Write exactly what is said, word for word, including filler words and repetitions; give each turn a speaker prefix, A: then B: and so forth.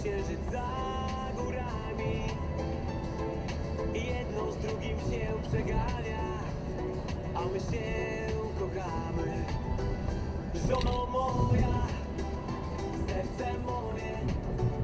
A: księżyc za górami. Jedno z drugim się przegania, a my się kochamy. Żono moja, serce moje,